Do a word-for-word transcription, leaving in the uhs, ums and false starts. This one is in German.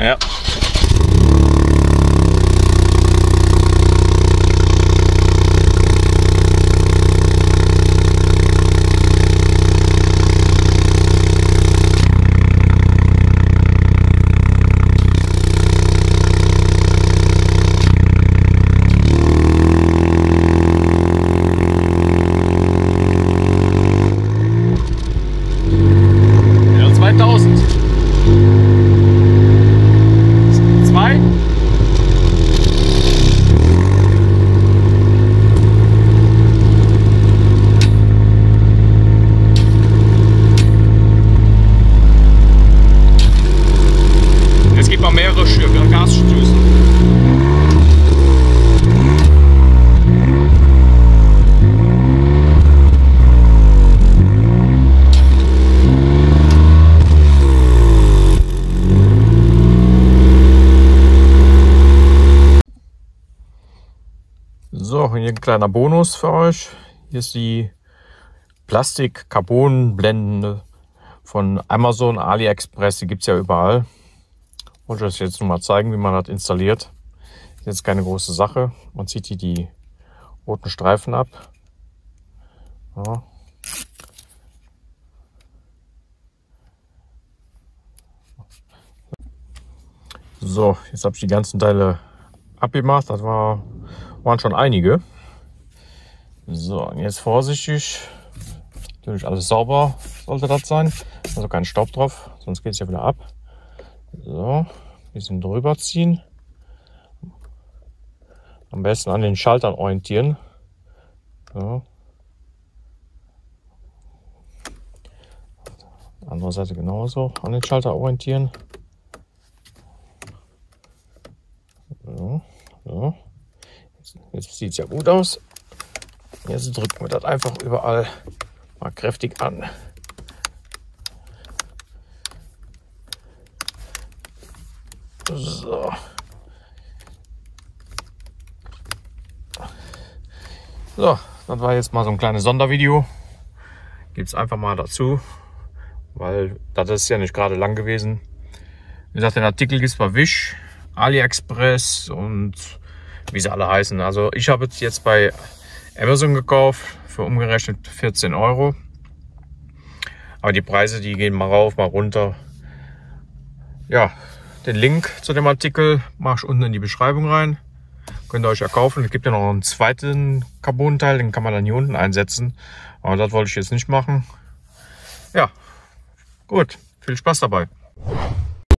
Ja. zweitausend. Zwei. Es gibt mal mehrere Gasstöße. So, hier ein kleiner Bonus für euch. Hier ist die Plastik-Carbon-Blende von Amazon, AliExpress. Die gibt es ja überall. Wollte ich euch jetzt nur mal zeigen, wie man das installiert. Ist jetzt keine große Sache. Man zieht hier die roten Streifen ab. Ja. So, jetzt habe ich die ganzen Teile abgemacht. Das war, waren schon einige. So, und jetzt vorsichtig. Natürlich alles sauber sollte das sein. Also kein Staub drauf, sonst geht es ja wieder ab. So, ein bisschen drüber ziehen. Am besten an den Schaltern orientieren. So. Andere Seite genauso, an den Schalter orientieren. So, so. Jetzt, jetzt sieht es ja gut aus. Jetzt drücken wir das einfach überall mal kräftig an. So. So, das war jetzt mal so ein kleines Sondervideo. Gibt es einfach mal dazu, weil das ist ja nicht gerade lang gewesen. Wie gesagt, den Artikel gibt es bei Wish, AliExpress und wie sie alle heißen. Also ich habe es jetzt bei Amazon gekauft für umgerechnet vierzehn Euro. Aber die Preise, die gehen mal rauf, mal runter. Ja, den Link zu dem Artikel mache ich unten in die Beschreibung rein. Könnt ihr euch ja kaufen. Es gibt ja noch einen zweiten Carbon-Teil, den kann man dann hier unten einsetzen. Aber das wollte ich jetzt nicht machen. Ja, gut, viel Spaß dabei.